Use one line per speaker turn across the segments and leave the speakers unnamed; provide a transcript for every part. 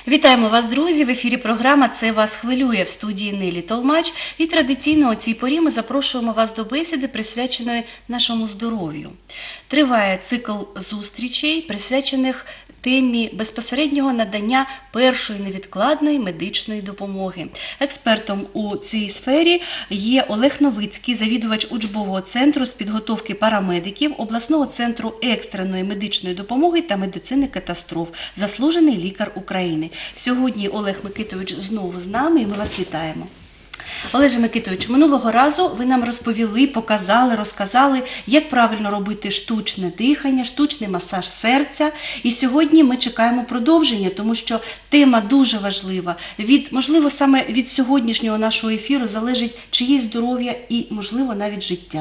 Вітаємо вас, друзі! В ефірі програма «Це вас хвилює» в студії Нелі Толмач. І традиційно о цій порі ми запрошуємо вас до бесіди, присвяченої нашому здоров'ю. Триває цикл зустрічей, присвячених темі безпосереднього надання першої невідкладної медичної допомоги. Експертом у цій сфері є Олег Новицький, завідувач учбового центру з підготовки парамедиків обласного центру екстреної медичної допомоги та медицини катастроф, заслужений лікар України. Сьогодні Олег Микитович знову з нами і ми вас вітаємо. Олеже Микитович, минулого разу ви нам розповіли, показали, розказали, як правильно робити штучне дихання, штучний масаж серця. І сьогодні ми чекаємо продовження, тому що тема дуже важлива. Можливо, саме від сьогоднішнього нашого ефіру залежить чиєсь здоров'я і, можливо, навіть життя.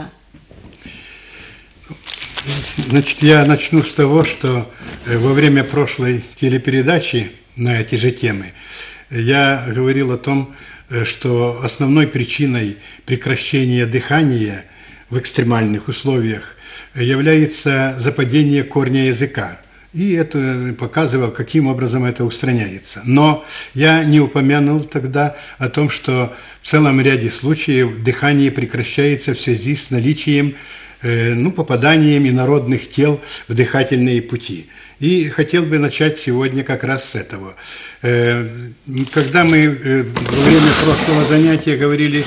Значит, я начну с того, что во время прошлой телепередачи на эти же темы я говорил о том, что основной причиной прекращения дыхания в экстремальных условиях является западение корня языка. И это показывал, каким образом это устраняется. Но я не упомянул тогда о том, что в целом ряде случаев дыхание прекращается в связи с наличием попаданием инородных тел в дыхательные пути. И хотел бы начать сегодня как раз с этого. Когда мы во время прошлого занятия говорили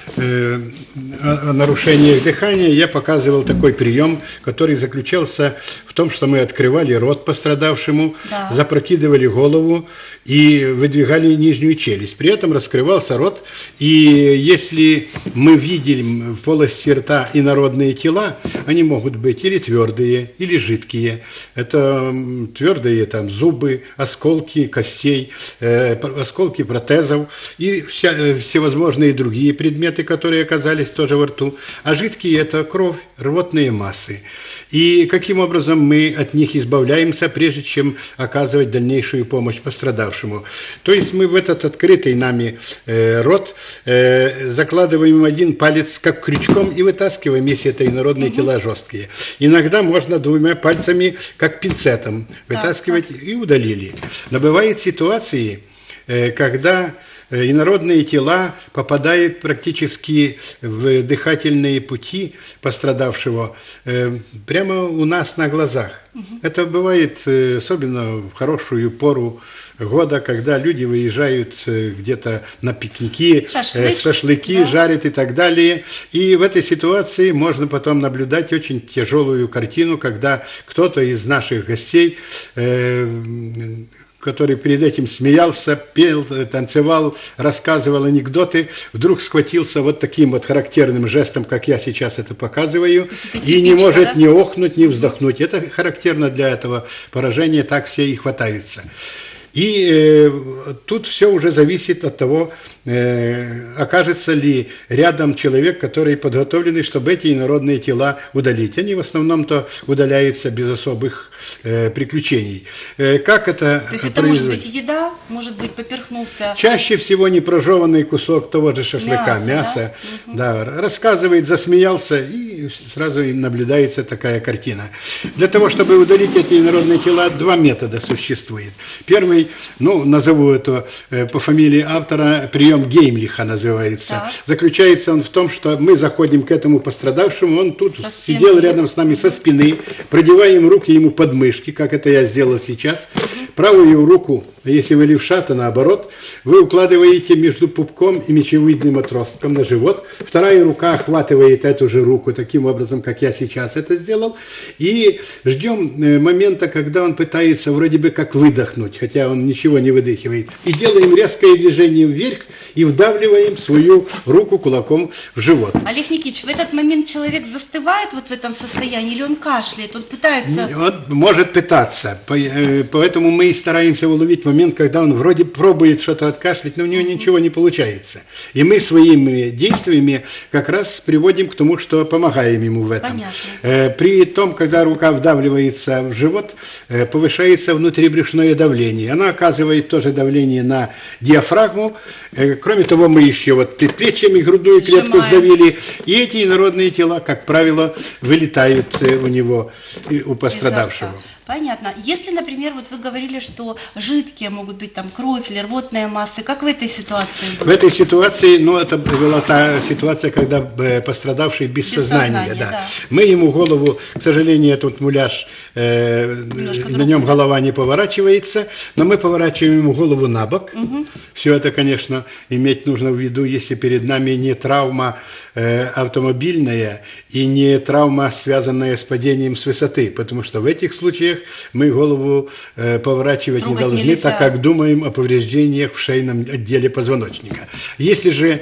о нарушениях дыхания, я показывал такой прием, который заключался в том, что мы открывали рот пострадавшему, запрокидывали голову и выдвигали нижнюю челюсть. При этом раскрывался рот, и если мы видим в полости рта инородные тела, они могут быть или твердые, или жидкие. Это твердые там зубы, осколки костей, осколки протезов и всевозможные другие предметы, которые оказались тоже во рту. А жидкие – это кровь, рвотные массы. И каким образом мы от них избавляемся, прежде чем оказывать дальнейшую помощь пострадавшему? То есть мы в этот открытый нами рот закладываем один палец как крючком и вытаскиваем, если это инородные тела жесткие. Иногда можно двумя пальцами, как пинцетом, вытаскивать и удалили. Но бывают ситуации, когда инородные тела попадают практически в дыхательные пути пострадавшего прямо у нас на глазах. Это бывает особенно в хорошую пору года, когда люди выезжают где-то на пикники, шашлыки жарят и так далее. И в этой ситуации можно потом наблюдать очень тяжелую картину, когда кто-то из наших гостей, который перед этим смеялся, пел, танцевал, рассказывал анекдоты, вдруг схватился вот таким вот характерным жестом, как я сейчас это показываю, и не может ни охнуть, ни вздохнуть. Это характерно для этого поражения, так все и хватаются. И тут все уже зависит от того, окажется ли рядом человек, который подготовленный, чтобы эти инородные тела удалить. Они в основном-то удаляются без особых приключений. Как это
То есть это может быть еда, может быть поперхнулся...
Чаще всего непрожеванный кусок того же шашлыка, мяса. Да? Рассказывает, засмеялся, и сразу наблюдается такая картина. Для того, чтобы удалить эти инородные тела, два метода существует. Первый, назову это по фамилии автора, прием Геймлиха называется. Заключается он в том, что мы заходим к этому пострадавшему, он тут сидел рядом с нами со спины, продеваем руки ему под мышки, как это я сделал сейчас. Правую руку, если вы левша, то наоборот, вы укладываете между пупком и мечевидным отростком на живот. Вторая рука охватывает эту же руку таким образом, как я сейчас это сделал. И ждем момента, когда он пытается вроде бы как выдохнуть, хотя он ничего не выдыхивает. И делаем резкое движение вверх и вдавливаем свою руку кулаком в живот.
Олег Никитич, в этот момент человек застывает вот в этом состоянии или он кашляет, он пытается...
Он может пытаться, поэтому мы и стараемся уловить момент, когда он вроде пробует что-то откашлять, но у него ничего не получается. И мы своими действиями как раз приводим к тому, что помогаем ему в этом.
Понятно.
При том, когда рука вдавливается в живот, повышается внутрибрюшное давление. Оно оказывает тоже давление на диафрагму. Кроме того, мы еще вот предплечьями грудную клетку сдавили. И эти инородные тела, как правило, вылетают у него, у пострадавшего.
Понятно. Если, например, вот вы говорили, что жидкие могут быть там кровь или рвотные массы, как в этой ситуации
В этой ситуации, ну, это была та ситуация, когда пострадавший без сознания, да. Мы ему голову, к сожалению, этот муляж, на нем голова не поворачивается, но мы поворачиваем ему голову на бок. Все это, конечно, иметь нужно в виду, если перед нами не травма автомобильная и не травма, связанная с падением с высоты, потому что в этих случаях мы голову поворачивать
трогать
не должны,
нельзя,
так как думаем о повреждениях в шейном отделе позвоночника. Если же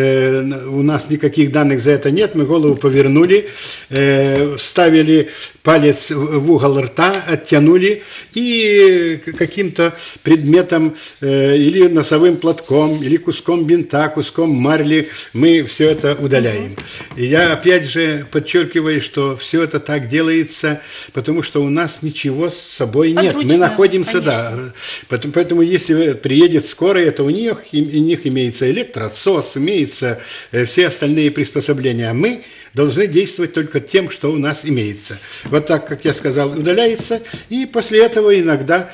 у нас никаких данных за это нет, мы голову повернули, вставили палец в угол рта, оттянули и каким-то предметом или носовым платком, или куском бинта, куском марли мы все это удаляем. И я опять же подчеркиваю, что все это так делается, потому что у нас ничего с собой нет. Мы находимся, конечно. Да. Поэтому если приедет скорая, то у них имеется электроотсос, имеются все остальные приспособления. А мы должны действовать только тем, что у нас имеется. Вот так, как я сказал, удаляется, и после этого иногда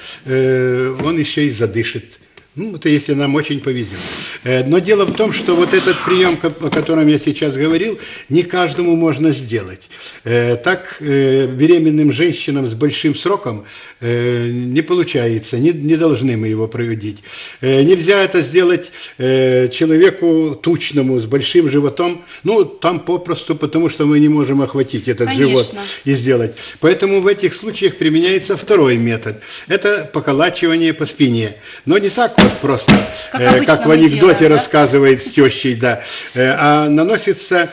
он еще и задышит. Ну, это если нам очень повезет. Но дело в том, что вот этот прием, о котором я сейчас говорил, не каждому можно сделать. Так беременным женщинам с большим сроком не получается, не должны мы его проводить. Нельзя это сделать человеку тучному, с большим животом, ну, там попросту, потому что мы не можем охватить этот живот и сделать. Поэтому в этих случаях применяется второй метод. Это поколачивание по спине. Но не так вот просто, как в анекдоте рассказывает с тещей, да, а наносятся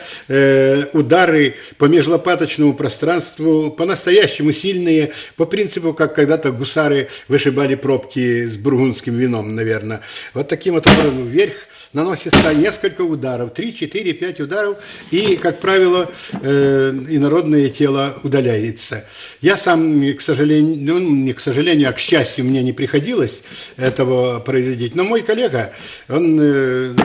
удары по межлопаточному пространству, по-настоящему сильные, по принципу, как когда-то гусары вышибали пробки с бургундским вином, наверное. Вот таким вот образом вверх наносится несколько ударов, 3, 4, 5 ударов, и, как правило, инородное тело удаляется. Я сам, к сожалению, ну, не к сожалению, а к счастью, мне не приходилось этого производить, но мой коллега, он...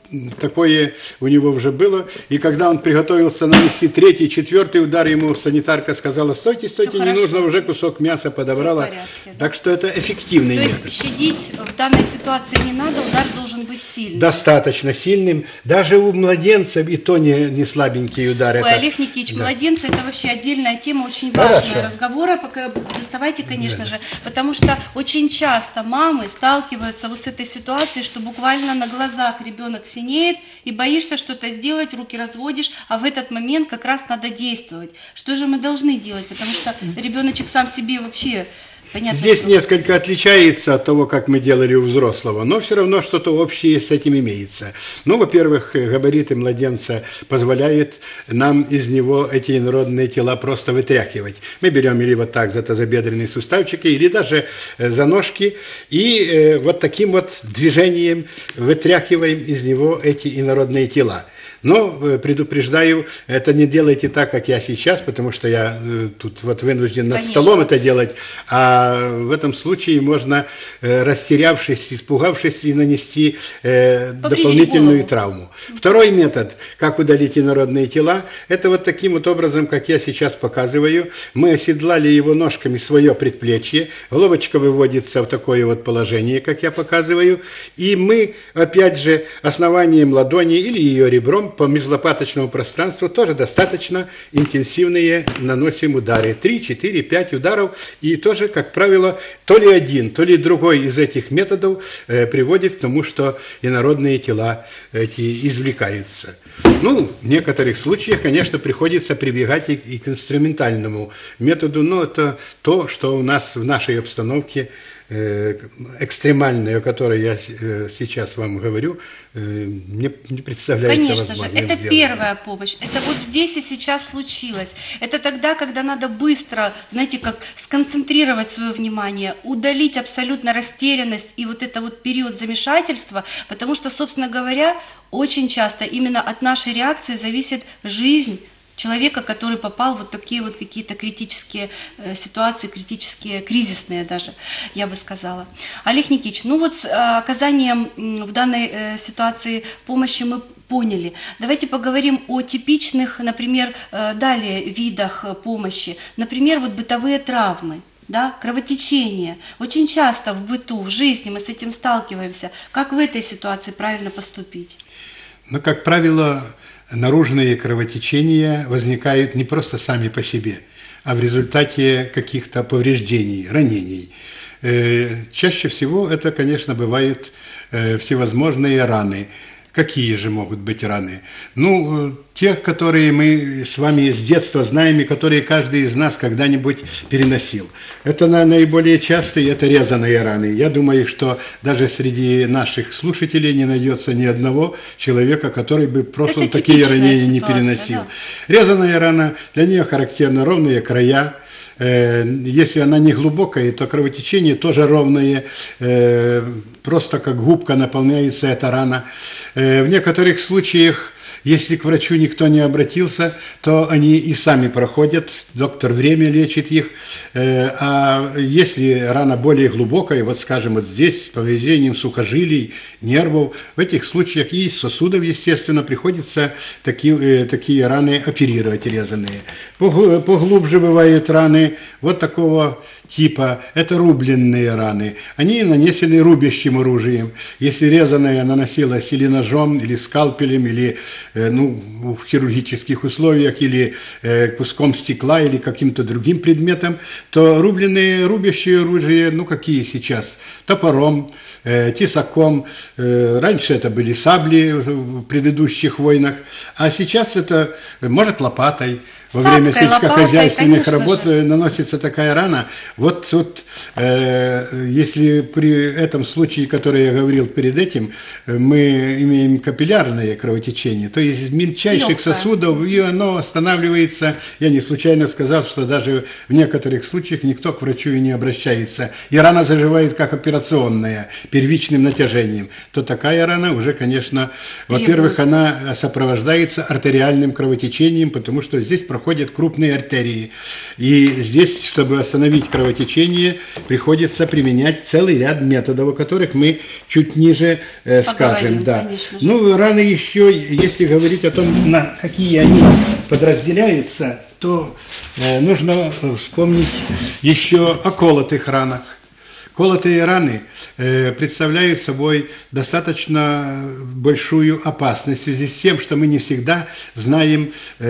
Такое у него уже было. И когда он приготовился нанести 3-й, 4-й удар, ему санитарка сказала: стойте, стойте, не нужно, уже кусок мяса подобрала. Порядке, да? Так что это эффективный метод.
То есть щадить в данной ситуации не надо, удар должен быть сильным.
Достаточно сильным. Даже у младенцев и то не слабенький удар.
Ой, Олег Никитич, да. Младенцы — это вообще отдельная тема, очень важная разговора. Пока доставайте, конечно же, потому что очень часто мамы сталкиваются вот с этой ситуацией, что буквально на глазах ребенок синеет, и боишься что-то сделать, руки разводишь, а в этот момент как раз надо действовать. Что же мы должны делать? Потому что ребеночек сам себе вообще... Понятно,
здесь
что...
несколько отличается от того, как мы делали у взрослого, но все равно что-то общее с этим имеется. Ну, во-первых, габариты младенца позволяют нам из него эти инородные тела просто вытряхивать. Мы берем или вот так за тазобедренные суставчики, или даже за ножки, и вот таким вот движением вытряхиваем из него эти инородные тела. Но предупреждаю, это не делайте так, как я сейчас, потому что я тут вот вынужден над столом это делать, а в этом случае можно, растерявшись, испугавшись, и нанести дополнительную травму. Второй метод, как удалить инородные тела, это вот таким вот образом, как я сейчас показываю. Мы оседлали его ножками свое предплечье, головочка выводится в такое вот положение, как я показываю, и мы, опять же, основанием ладони или ее ребром по межлопаточному пространству тоже достаточно интенсивные наносим удары. 3, 4, 5 ударов. И тоже, как правило, то ли один, то ли другой из этих методов приводит к тому, что инородные тела эти извлекаются. Ну, в некоторых случаях, конечно, приходится прибегать и к инструментальному методу, но это то, что у нас в нашей обстановке экстремальной, о которой я сейчас вам говорю, не представляется
возможным.
Конечно
же, это первая помощь. Это вот здесь и сейчас случилось. Это тогда, когда надо быстро, знаете, как сконцентрировать свое внимание, удалить абсолютно растерянность и вот это вот период замешательства, потому что, собственно говоря, очень часто именно от нашей реакции зависит жизнь человека, который попал в вот такие вот какие-то критические ситуации, критические, кризисные даже, я бы сказала. Олег Никитич, ну вот с оказанием в данной ситуации помощи мы поняли. Давайте поговорим о типичных, например, далее видах помощи. Например, вот бытовые травмы. да, кровотечение. Очень часто в быту, в жизни мы с этим сталкиваемся. Как в этой ситуации правильно поступить?
Но, как правило, наружные кровотечения возникают не просто сами по себе, а в результате каких-то повреждений, ранений. Чаще всего это, конечно, бывают всевозможные раны. Какие же могут быть раны? Ну, те, которые мы с вами с детства знаем и которые каждый из нас когда-нибудь переносил. Это наиболее частые, это резаные раны. Я думаю, что даже среди наших слушателей не найдется ни одного человека, который бы в прошлом такие ранения не переносил. Да. Резаная рана, для нее характерны ровные края. Если она не глубокая, то кровотечение тоже ровное, просто как губка наполняется эта рана. В некоторых случаях, если к врачу никто не обратился, то они и сами проходят, доктор время лечит их. А если рана более глубокая, вот скажем, вот здесь с повреждением сухожилий, нервов, в этих случаях и из сосудов, естественно, приходится такие раны оперировать резаные. Поглубже бывают раны вот такого типа, это рубленные раны. Они нанесены рубящим оружием. Если резаная наносилась или ножом, или скальпелем, или в хирургических условиях, или куском стекла, или каким-то другим предметом, то рубящие оружия, какие сейчас? Топором, тесаком. Раньше это были сабли в предыдущих войнах, а сейчас это, может, лопатой. Во время сельскохозяйственных работ наносится такая рана. Вот если при этом случае, который я говорил перед этим, мы имеем капиллярное кровотечение, то из мельчайших сосудов, и оно останавливается. Я не случайно сказал, что даже в некоторых случаях никто к врачу и не обращается. И рана заживает как операционная, первичным натяжением. То такая рана уже, конечно, во-первых, она сопровождается артериальным кровотечением, потому что здесь проходят крупные артерии. И здесь, чтобы остановить кровотечение, приходится применять целый ряд методов, о которых мы чуть ниже скажем. Да. Раны еще, если говорить о том, на какие они подразделяются, то нужно вспомнить еще о колотых ранах. Колотые раны представляют собой достаточно большую опасность в связи с тем, что мы не всегда знаем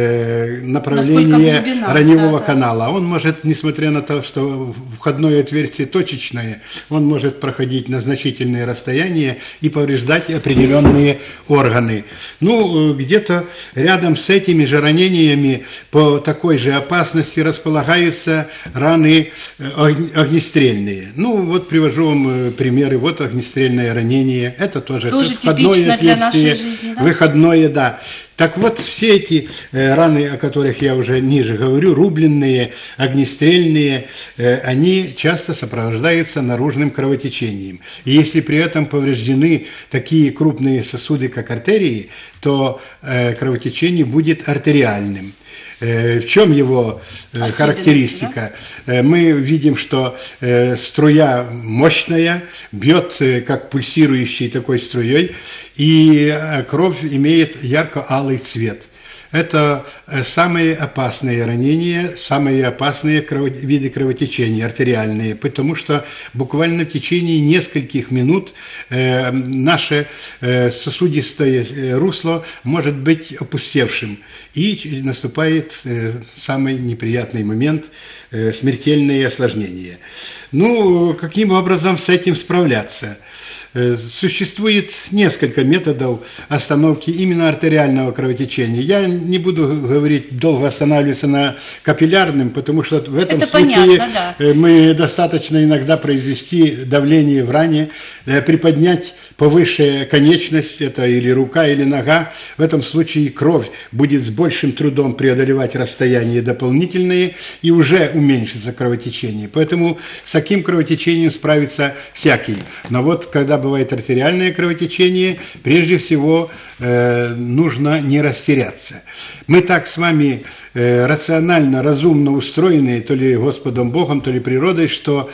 направление раневого канала. Он может, несмотря на то, что входное отверстие точечное, он может проходить на значительные расстояния и повреждать определенные органы. Где-то рядом с этими же ранениями по такой же опасности располагаются раны огнестрельные. Привожу вам примеры. Вот огнестрельное ранение. Это тоже
типично для нашей жизни, да?
Выходное, да. Так вот, все эти раны, о которых я уже ниже говорю, рубленные, огнестрельные, они часто сопровождаются наружным кровотечением. И если при этом повреждены такие крупные сосуды, как артерии, то кровотечение будет артериальным. В чем его характеристика? Да? Мы видим, что струя мощная, бьет как пульсирующей такой струей, и кровь имеет ярко-алый цвет. Это самые опасные ранения, самые опасные виды кровотечения артериальные, потому что буквально в течение нескольких минут наше сосудистое русло может быть опустевшим, и наступает самый неприятный момент – смертельные осложнения. Каким образом с этим справляться? Существует несколько методов остановки именно артериального кровотечения. Я не буду говорить, долго останавливаться на капиллярном, потому что в этом случае понятно, да. Мы достаточно иногда произвести давление в ране, приподнять повыше конечность, это или рука, или нога. В этом случае кровь будет с большим трудом преодолевать расстояния дополнительные и уже уменьшится кровотечение. Поэтому с таким кровотечением справится всякий. Но вот когда бывает артериальное кровотечение, прежде всего нужно не растеряться. Мы так с вами рационально, разумно устроены, то ли Господом Богом, то ли природой, что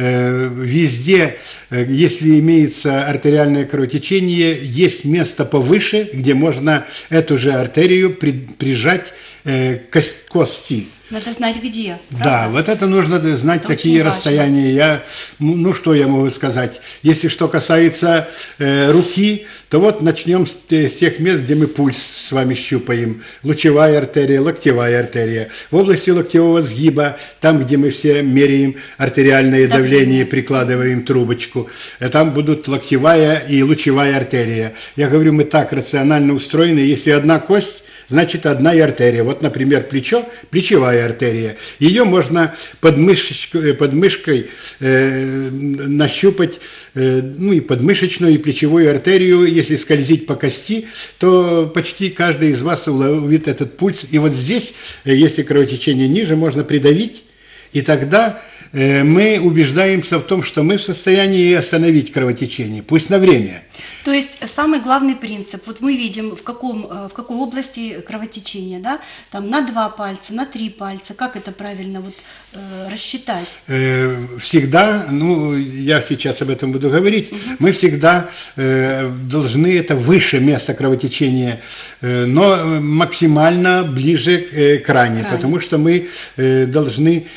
везде, если имеется артериальное кровотечение, есть место повыше, где можно эту же артерию прижать кости.
Надо знать где.
Да,
правда?
вот это нужно знать,
Это
какие
очень важно.
расстояния. Ну, что я могу сказать? Если что касается руки, то вот начнем с тех мест, где мы пульс с вами щупаем. Лучевая артерия, локтевая артерия. В области локтевого сгиба, там, где мы все меряем артериальное давление, прикладываем трубочку, там будут локтевая и лучевая артерия. Я говорю, мы так рационально устроены, если одна кость, значит, одна и артерия. Вот, например, плечо, плечевая артерия. Ее можно под мышкой нащупать, ну и подмышечную, и плечевую артерию. Если скользить по кости, то почти каждый из вас уловит этот пульс. И вот здесь, если кровотечение ниже, можно придавить, и тогда мы убеждаемся в том, что мы в состоянии остановить кровотечение, пусть на время.
То есть самый главный принцип, вот мы видим, в какой области кровотечения, да, там на 2 пальца, на 3 пальца, как это правильно вот рассчитать?
Всегда, ну, я сейчас об этом буду говорить, мы всегда должны, это выше место кровотечения, но максимально ближе к ране, потому что мы должны,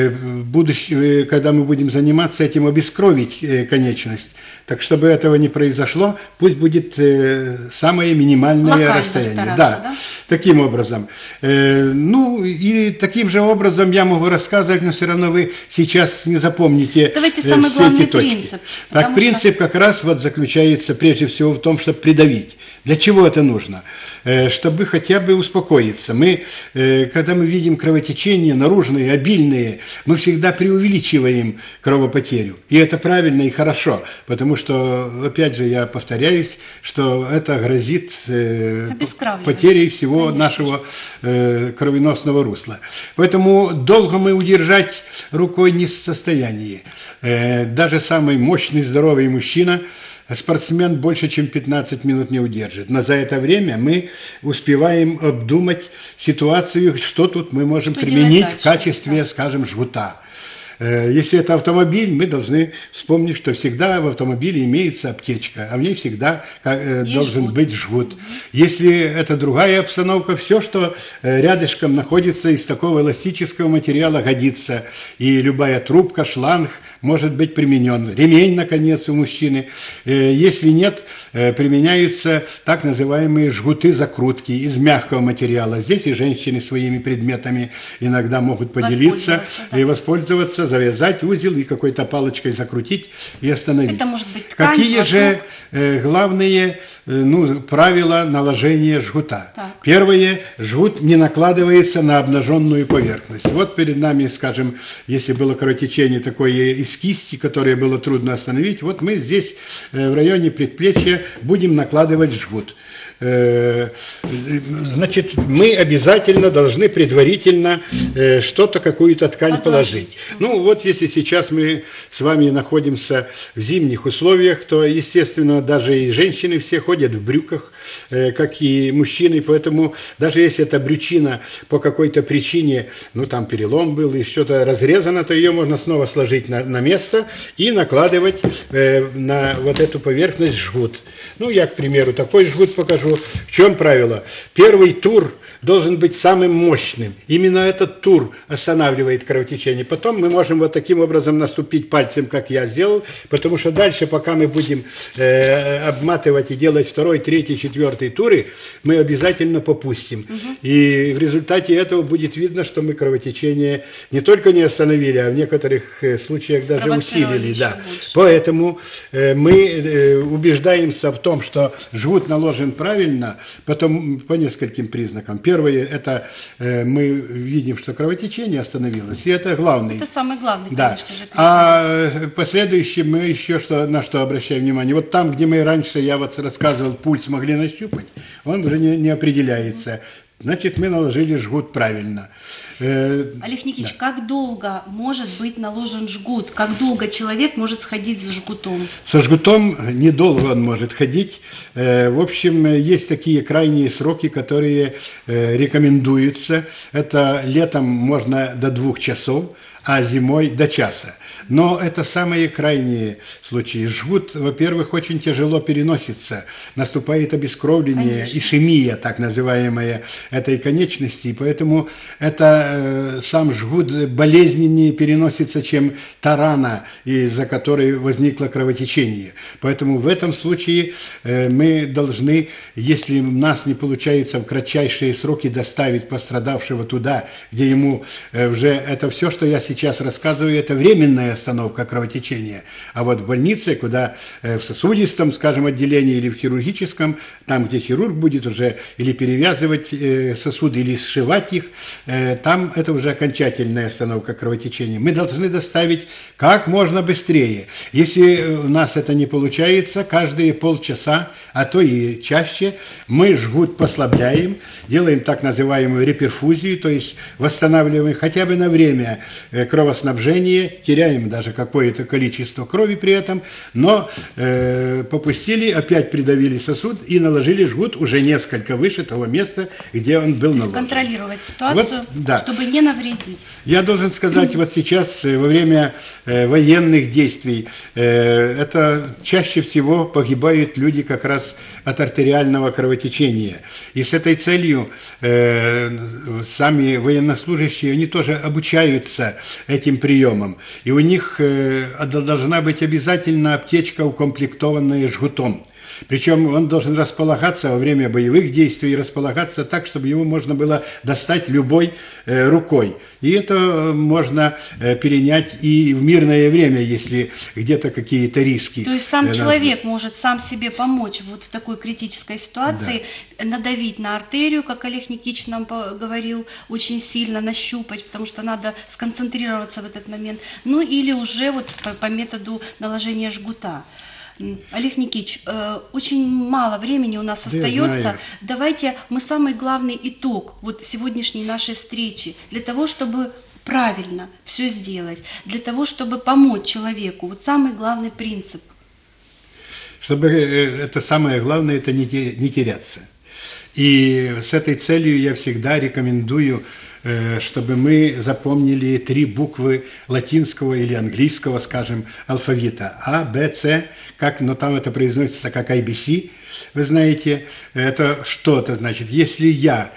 когда мы будем заниматься этим, обескровить конечность. Так, чтобы этого не произошло, пусть будет самое минимальное
локально
расстояние.
Да,
таким образом. Ну, и таким же образом я могу рассказывать, но все равно вы сейчас не запомните все эти точки.
Принцип,
так, принцип как раз вот заключается прежде всего в том, чтобы придавить. Для чего это нужно? Чтобы хотя бы успокоиться. Мы, когда мы видим кровотечения наружные, обильные, мы всегда преувеличиваем кровопотерю. И это правильно и хорошо, потому что, опять же, я повторяюсь, что это грозит потерей всего нашего кровеносного русла. Поэтому долго мы удержать рукой не в состоянии. Даже самый мощный, здоровый мужчина, спортсмен больше, чем 15 минут не удержит. Но за это время мы успеваем обдумать ситуацию, что тут мы можем применить в качестве, скажем, жгута. Если это автомобиль, мы должны вспомнить, что всегда в автомобиле имеется аптечка, а в ней всегда должен быть жгут. Если это другая обстановка, все, что рядышком находится из такого эластического материала, годится. И любая трубка, шланг может быть применен. Ремень, наконец, у мужчины. Если нет, применяются так называемые жгуты-закрутки из мягкого материала. Здесь и женщины своими предметами иногда могут поделиться и воспользоваться, завязать узел и какой-то палочкой закрутить и остановить.
Это может быть ткань,
какие же главные правила наложения жгута? Так. Первое, жгут не накладывается на обнаженную поверхность. Вот перед нами, скажем, если было кровотечение такое из кисти, которое было трудно остановить, вот мы здесь в районе предплечья будем накладывать жгут. Значит, мы обязательно должны предварительно что-то, какую-то ткань положить. Ну, вот если сейчас мы с вами находимся в зимних условиях, то, естественно, даже и женщины все ходят в брюках, как и мужчины, поэтому даже если эта брючина по какой-то причине, ну, там перелом был и что-то разрезано, то ее можно снова сложить на место и накладывать на вот эту поверхность жгут. Ну, я, к примеру, такой жгут покажу. В чем правило? Первый тур должен быть самым мощным. Именно этот тур останавливает кровотечение. Потом мы можем вот таким образом наступить пальцем, как я сделал, потому что дальше, пока мы будем обматывать и делать второй, третий, четвертый туры, мы обязательно попустим. И в результате этого будет видно, что мы кровотечение не только не остановили, а в некоторых случаях даже усилили. Да. Поэтому мы убеждаемся в том, что жгут наложен правильно, потом по нескольким признакам. Первое, это мы видим, что кровотечение остановилось, и это главный.
Это самый главный,
да.
Конечно же.
А последующие мы еще на что обращаем внимание. Вот там, где мы раньше, я вот рассказывал, пульс могли нащупать, он уже не определяется. Значит, мы наложили жгут правильно.
Олег Никитич, как долго может быть наложен жгут? Как долго человек может сходить с жгутом?
Со жгутом недолго он может ходить. В общем, есть такие крайние сроки, которые рекомендуются. Это летом можно до 2 часов, а зимой до часа. Но это самые крайние случаи. Жгут, во-первых, очень тяжело переносится. Наступает обескровление, ишемия, так называемая, этой конечности. И поэтому это сам жгут болезненнее переносится, чем та рана, из-за которой возникло кровотечение. Поэтому в этом случае мы должны, если у нас не получается в кратчайшие сроки доставить пострадавшего туда, где ему уже это все, что я сейчас рассказываю, это временная остановка кровотечения. А вот в больнице, куда в сосудистом, скажем, отделении или в хирургическом, там, где хирург будет уже или перевязывать сосуды, или сшивать их, там это уже окончательная остановка кровотечения. Мы должны доставить как можно быстрее. Если у нас это не получается, каждые полчаса, а то и чаще, мы жгут послабляем, делаем так называемую реперфузию, то есть восстанавливаем хотя бы на время кровоснабжения, теряем даже какое-то количество крови при этом, но попустили, опять придавили сосуд и наложили жгут уже несколько выше того места, где он был наложен.
То есть контролировать ситуацию,
вот, да.
Чтобы не навредить.
Я должен сказать, вот сейчас во время военных действий это чаще всего погибают люди как раз от артериального кровотечения. И с этой целью сами военнослужащие, они тоже обучаются этим приемам. И у них должна быть обязательно аптечка, укомплектованная жгутом. Причем он должен располагаться во время боевых действий, располагаться так, чтобы его можно было достать любой рукой. И это можно перенять и в мирное время, если где-то какие-то риски.
То есть сам человек может сам себе помочь вот в такой критической ситуации, да. Надавить на артерию, как Олег Никитич нам говорил, очень сильно нащупать, потому что надо сконцентрироваться в этот момент. Ну или уже вот по методу наложения жгута. Олег Никитич, очень мало времени у нас остается. Давайте мы самый главный итог вот сегодняшней нашей встречи для того, чтобы правильно все сделать, для того, чтобы помочь человеку. Вот самый главный принцип.
Чтобы это самое главное, это не теряться. И с этой целью я всегда рекомендую, чтобы мы запомнили 3 буквы латинского или английского, скажем, алфавита. А, Б, С, но там это произносится как IBC. Вы знаете, это что это значит? Если я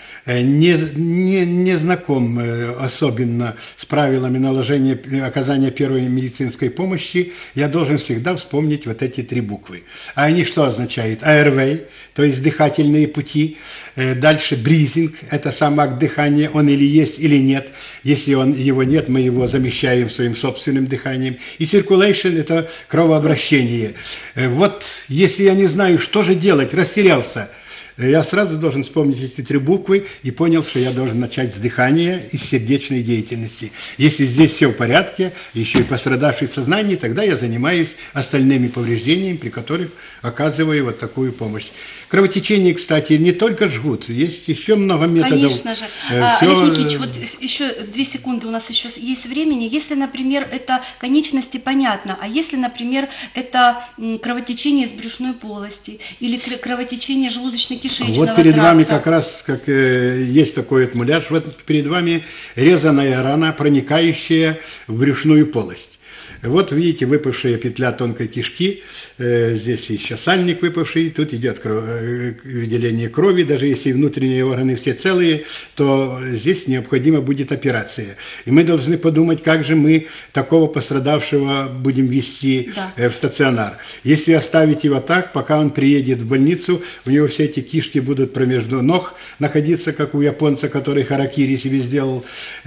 не знаком особенно с правилами наложения, оказания первой медицинской помощи, я должен всегда вспомнить вот эти 3 буквы. А они что означают? Airway, то есть дыхательные пути. Дальше breathing, это сам акт дыхания, он или есть, или нет. Если его нет, мы его замещаем своим собственным дыханием. И circulation, это кровообращение. Вот если я не знаю, что же делать, растерялся, я сразу должен вспомнить эти 3 буквы и понял, что я должен начать с дыхания и с сердечной деятельности. Если здесь все в порядке, еще и пострадавший в сознании, тогда я занимаюсь остальными повреждениями, при которых оказываю вот такую помощь. Кровотечение, кстати, не только жгут, есть еще много методов.
Конечно же. Олег Никитич, вот еще 2 секунды у нас еще есть времени. Если, например, это конечности, понятно, а если, например, это кровотечение из брюшной полости или кровотечение желудочно-кишечного тракта.
Вот перед вами как раз есть такой вот муляж, вот перед вами резаная рана, проникающая в брюшную полость. Вот видите, выпавшая петля тонкой кишки, здесь еще сальник выпавший, тут идет выделение крови, даже если внутренние органы все целые, то здесь необходима будет операция. И мы должны подумать, как же мы такого пострадавшего будем вести в стационар. Если оставить его так, пока он приедет в больницу, у него все эти кишки будут промежду ног находиться, как у японца, который харакири себе сделал,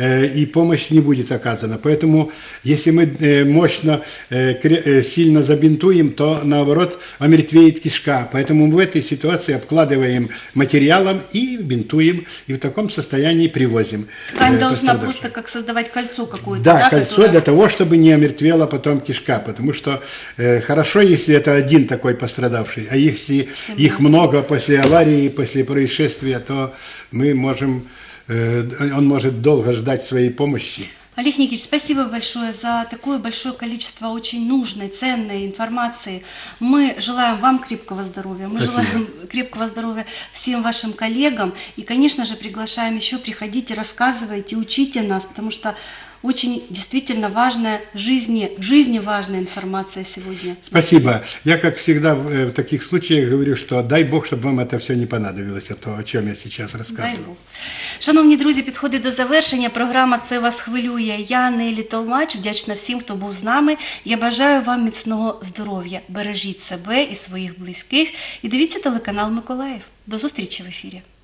и помощь не будет оказана. Поэтому, если мы мощно, сильно забинтуем, то, наоборот, омертвеет кишка. Поэтому в этой ситуации обкладываем материалом и бинтуем, и в таком состоянии привозим.
Ткань должна просто как создавать кольцо какое-то.
Да, кольцо для того, чтобы не омертвела потом кишка. Потому что хорошо, если это один такой пострадавший, а если их много после аварии, после происшествия, то мы можем, он может долго ждать своей помощи.
Олег Никитич, спасибо большое за такое большое количество очень нужной, ценной информации. Мы желаем вам крепкого здоровья, мы желаем крепкого здоровья всем вашим коллегам. И, конечно же, приглашаем еще, приходите, рассказывайте, учите нас, потому что очень действительно важная, жизни важная информация сегодня.
Спасибо. Я, как всегда, в таких случаях говорю, что дай Бог, чтобы вам это все не понадобилось, то, о чем я сейчас
Дай
рассказываю.
Бог. Шановні друзі, підходить до завершення. Програма «Це вас хвилює». Я, Нелі Толмач, вдячна всім, хто був з нами. Я бажаю вам міцного здоров'я. Бережіть себе і своїх близьких. І дивіться телеканал «Миколаїв». До зустрічі в ефірі.